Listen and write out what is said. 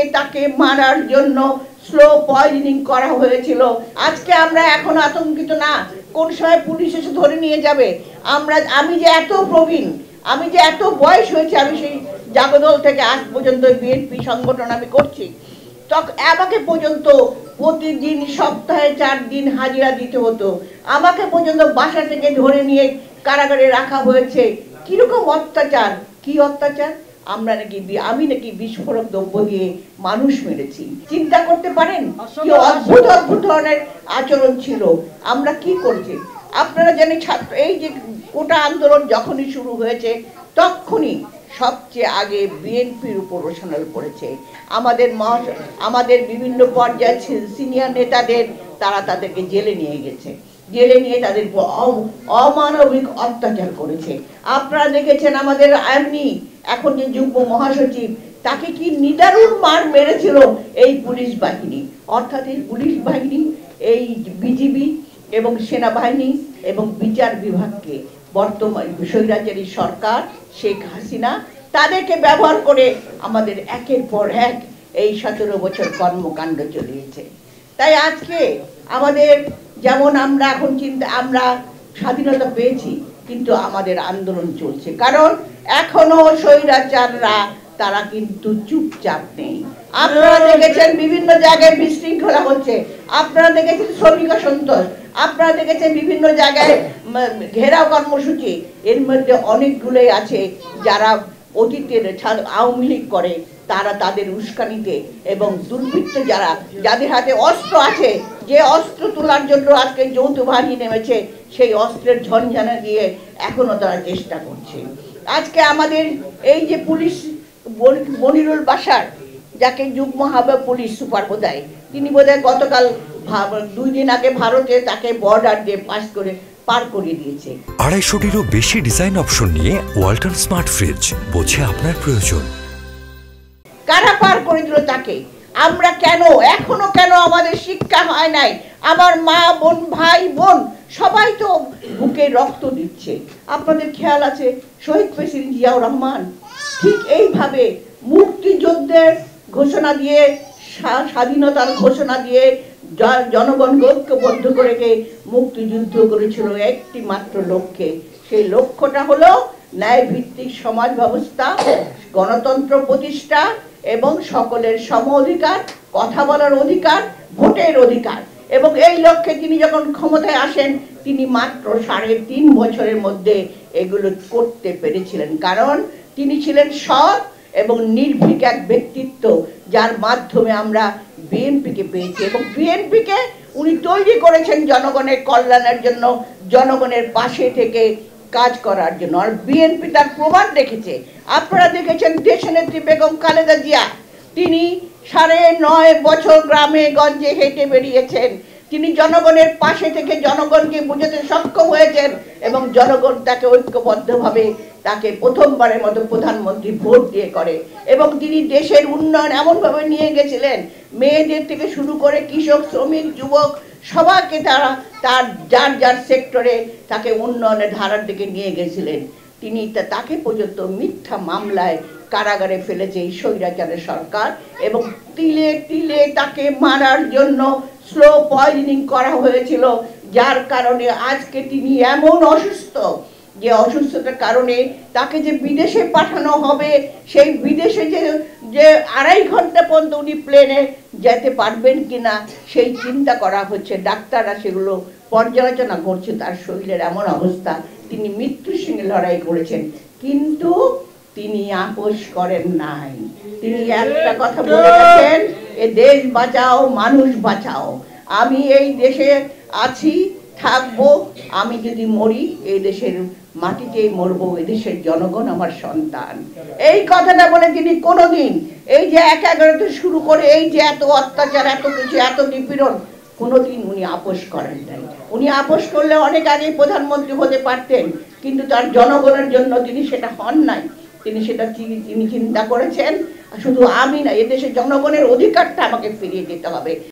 তাকে মারার জন্য স্লো পয়জনিং করা হয়েছিল। আজকে আমরা এখন আতঙ্কিত না কোন সময় পুলিশ এসে ধরে নিয়ে যাবে। আমি যে এত প্রবীণ, আমি যে এত বয়স হয়েছে, আমি সেই জাগদল থেকে আজ পর্যন্ত বিএনপি সংগঠন আমি করছি, তখন আমাকে পর্যন্ত প্রতিদিন সপ্তাহে 4 দিন হাজিরা দিতে হতো। আমাকে পর্যন্ত বাসা থেকে ধরে নিয়ে কারাগারে রাখা হয়েছে। কিরকম অত্যাচার, কি অত্যাচার! আমি নাকি বিস্ফোরক দ্রব্য দিয়ে মানুষ মেরেছি। চিন্তা করতে পারেন কি অদ্ভুত অদ্ভুত ধরনের আচরণ ছিল। আমরা কি করছি আপনারা জানেন, ছাত্র এই যে কোটা আন্দোলন যখনই শুরু হয়েছে তখনই সবচেয়ে আগে বিএনপির উপর রোশনাল পড়েছে। আমাদের বিভিন্ন পর্যায়ের সিনিয়র নেতাদের তাদেরকে জেলে নিয়ে গেছে, জেলে নিয়ে তাদের অমানবিক অত্যাচার করেছে। আপনারা দেখেছেন আমাদের এখন যে যুগ্ম মহাসচিব, তাকে কি নিদারুণ মার মেরেছিল এই পুলিশ বাহিনী। অর্থাৎ এই পুলিশ বাহিনী, এই বিজিবি এবং সেনাবাহিনী এবং বিচার বিভাগকে বর্তমান স্বৈরাচারী সরকার শেখ হাসিনা তাদেরকে ব্যবহার করে আমাদের একের পর এক এই 17 বছর কর্মকাণ্ড চলিয়েছে। তাই আজকে আমাদের যেমন আমরা স্বাধীনতা পেয়েছি, কিন্তু আমাদের আন্দোলন চলছে, কারণ এখনো স্বৈরাচাররা তারা কিন্তু চুপচাপ নেই। আপনারা দেখেছেন বিভিন্ন জায়গায় বিশৃঙ্খলা হচ্ছে, আপনারা দেখেছেন শ্রমিক সন্তোষ, আপনারা দেখেছেন বিভিন্ন জায়গায় ঘেরাও কর্মসূচি। এর মধ্যে অনেকগুলোই আছে যারা অতীতের আওয়ামী লীগ করে, তারা তাদের উস্কানিতে এবং দুর্বৃত্ত যাদের হাতে অস্ত্র আছে, যে অস্ত্র তোলার জন্য আজকে যৌথ বাহিনী নেমেছে, সেই অস্ত্রের ঝনঝনা দিয়ে এখনো তারা চেষ্টা করছে। আজকে আমাদের এই যে পুলিশ মনিরুল বাশার, যাকে যুগ্ম পুলিশ সুপার বোধহয়, তিনি বোধহয় গতকাল 2 দিন আগে ভারতে তাকে বর্ডার দিয়ে পার করিয়ে দিয়েছে। 250-টিরও বেশি ডিজাইন অপশন নিয়ে ওয়ালটন স্মার্ট ফ্রিজ, বোঝে আপনার প্রয়োজন। কারা পার করে দিল তাকে? আমরা এখনো কেন আমাদের শিক্ষা হয় নাই? আমার মা বোন, ভাই বোন সবাই তো বুকে রক্ত দিচ্ছে। আপনাদের খেয়াল আছে শহীদ প্রেসিডেন্ট জিয়াউর রহমান ঠিক এইভাবে মুক্তিযুদ্ধের ঘোষণা দিয়ে, স্বাধীনতার ঘোষণা দিয়ে জনগণকে ঐক্যবদ্ধ করে মুক্তিযুদ্ধ করেছিল একটি মাত্র লক্ষ্যে। সেই লক্ষ্যটা হলো ন্যায় ভিত্তিক সমাজ ব্যবস্থা, গণতন্ত্র প্রতিষ্ঠা এবং সকলের সম অধিকার, কথা বলার অধিকার, ভোটের অধিকার। এবং এই লক্ষ্যে তিনি যখন ক্ষমতায় আসেন, তিনি মাত্র 3.5 বছরের মধ্যে এগুলো করতে পেরেছিলেন, কারণ তিনি ছিলেন সৎ এবং নির্ভীক এক ব্যক্তিত্ব, যার মাধ্যমে আমরা বিএনপিকে পেয়েছি। এবং বিএনপিকে উনি তৈরি করেছেন জনগণের কল্যাণের জন্য, জনগণের পাশে থেকে কাজ করার জন্য। আর বিএনপি তার প্রমাণ রেখেছে। আপনারা দেখেছেন দেশনেত্রী বেগম খালেদা জিয়া, তিনি 9.5 বছর গ্রামে গঞ্জে হেঁটে বেরিয়েছেন। তিনি জনগণের পাশে থেকে জনগণকে বোঝাতে সক্ষম হয়েছেন এবং জনগণ তাকে ঐক্যবদ্ধভাবে তাকে প্রথমবারের মতো প্রধানমন্ত্রী ভোট দিয়ে করে। এবং তিনি দেশের উন্নয়ন এমনভাবে নিয়ে গেছিলেন, মেয়েদের থেকে শুরু করে কৃষক, শ্রমিক, যুবক সবাইকে তার যার সেক্টরে তাকে উন্নয়নের ধারার দিকে নিয়ে গেছিলেন। তিনি তাকে পর্যন্ত মিথ্যা মামলায় কারাগারে ফেলেছে এই স্বৈরাচারের সরকার, এবং তিলে তিলে তাকে মারার জন্য স্লো পয়জনিং করা হয়েছিল, যার কারণে আজকে তিনি এমন অসুস্থ যে অসুস্থতার কারণে তাকে যে বিদেশে পাঠানো হবে, সেই বিদেশে যে 2.5 ঘন্টা পর্যন্ত উনি প্লেনে যেতে পারবেন কিনা সেই চিন্তা করা হচ্ছে। ডাক্তাররা সেগুলো পর্যালোচনা করছে। তার শরীরের এমন অবস্থা, তিনি মৃত্যুর সঙ্গে লড়াই করেছেন, কিন্তু তিনি আপোষ করেন নাই। তিনি একটা কথা বলে গেছেন, এ দেশ বাঁচাও, মানুষ বাঁচাও। আমি এই দেশে আছি, থাকবো, আমি যদি মরি এই দেশের মাটিতেই মরবো, এই দেশের জনগণ আমার সন্তান। এই কথাটা বলে তিনি কোনোদিন এই যে 11 শুরু করে এই যে এত অত্যাচার, এত কিছু, এত নিপীড়ন, কোনোদিন উনি আপোষ করেন নাই। উনি আপোষ করলে অনেক আগেই প্রধানমন্ত্রী হতে পারতেন, কিন্তু তার জনগণের জন্য তিনি সেটা হন নাই। তিনি চিন্তা করেছেন শুধু আমি না, এদেশের জনগণের অধিকারটা আমাকে ফিরিয়ে দিতে হবে।